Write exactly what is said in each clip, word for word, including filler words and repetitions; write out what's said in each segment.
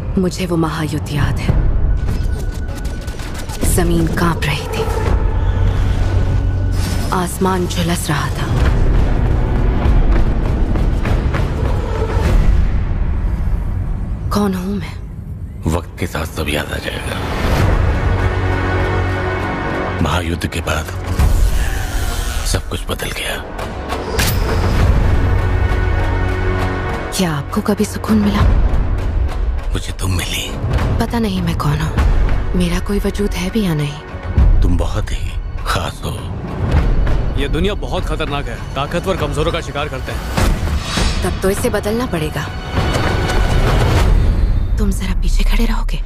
मुझे वो महायुद्ध याद है। जमीन कांप रही थी, आसमान झुलस रहा था। कौन हूं मैं? वक्त के साथ सब याद आ जाएगा। महायुद्ध के बाद सब कुछ बदल गया। क्या आपको कभी सुकून मिला? मुझे तुम मिली। पता नहीं मैं कौन हूँ, मेरा कोई वजूद है भी या नहीं। तुम बहुत ही खास हो। ये दुनिया बहुत खतरनाक है, ताकतवर कमजोरों का शिकार करते हैं। तब तो इसे बदलना पड़ेगा। तुम जरा पीछे खड़े रहोगे?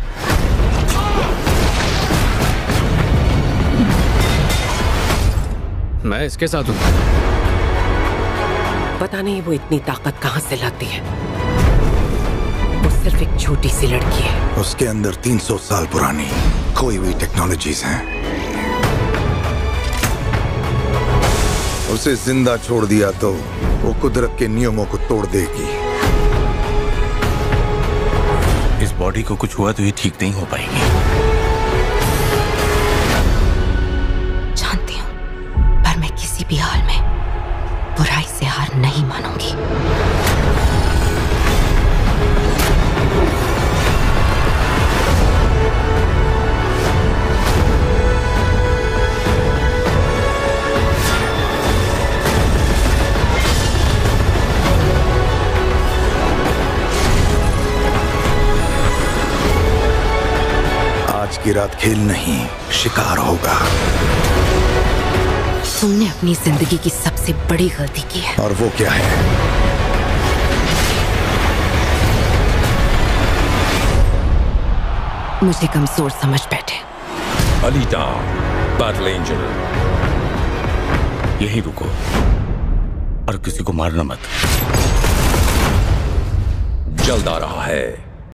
मैं इसके साथ हूँ। पता नहीं वो इतनी ताकत कहाँ से लाती है। वो सिर्फ एक छोटी सी लड़की है। उसके अंदर तीन सौ साल पुरानी खोई हुई टेक्नोलॉजीज हैं। उसे जिंदा छोड़ दिया तो वो कुदरत के नियमों को तोड़ देगी। इस बॉडी को कुछ हुआ तो ये ठीक नहीं हो पाएगी। जानती हूँ, पर मैं किसी भी हाल में बुराई से हार नहीं मानूंगी। आज की रात खेल नहीं, शिकार होगा। तुमने अपनी जिंदगी की सबसे बड़ी गलती की है। और वो क्या है? मुझे कमजोर समझ बैठे। Alita, battle angel. यही रुको और किसी को मारना मत। जल्द आ रहा है